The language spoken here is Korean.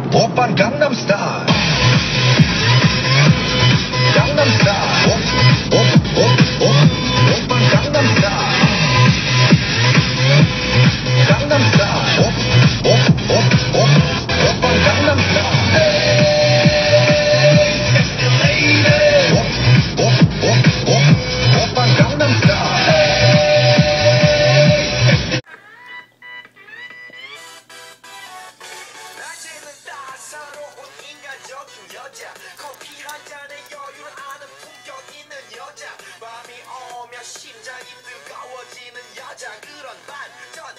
오빤 강남스타일 강남스타일 오빤 강남스타일 강남스타일 오빤 강남스타일 오빤 강남스타일 낮에는 따사로운 인간적인 여자 커피 한 잔에 여유를 아는 품격 있는 여자 밤이 오면 심장이 뜨거워지는 여자 그런 반전